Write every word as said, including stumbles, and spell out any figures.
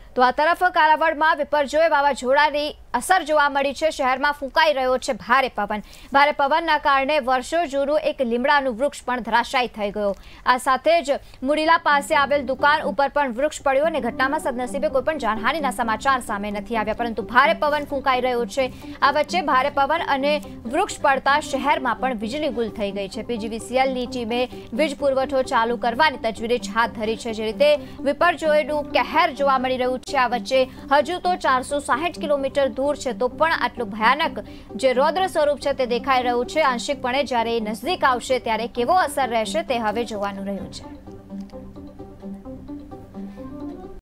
તો આ તરફ કાલાવડમાં વિપર્જોય વાવાઝોડાની અસર જોવા મળી છે। શહેરમાં ફૂંકાઈ રહ્યો છે ભારે પવન। ભારે પવનના કારણે વર્ષો જૂનું એક લીમડાનું વૃક્ષ પણ ધરાશાયી થઈ ગયો। આ સાથે જ મુડીલા પાસે આવેલ દુકાન ઉપર પણ વૃક્ષ પડ્યું અને ઘટનામાં સદનસીબે કોઈ પણ જાનહાનિના સમાચાર સામે નથી આવ્યા, પરંતુ ભારે પવન ફૂંકાઈ રહ્યો છે। આ વચ્ચે ભારે પવન અને વૃક્ષ પડતા શહેરમાં પણ વીજળી ગુલ થઈ ગઈ છે। પીજીવીસીએલની ટીમે વીજ પુરવઠો ચાલુ કરવાની તજવીજ હાથ ધરી છે। જે રીતે વિપર્જોયનું કહેર જોવા મળી રહ્યું છે, આ વચ્ચે હજુ તો ચારસો સાહીઠ કિલોમીટર दूर है तो पण आटલું भयानक जे रौद्र स्वरूप है ते देखाई રહ્યું છે। आंशिकपणे જ્યારે નજીક આવશે ત્યારે કેવો અસર રહેશે તે હવે જોવાનું રહ્યું છે।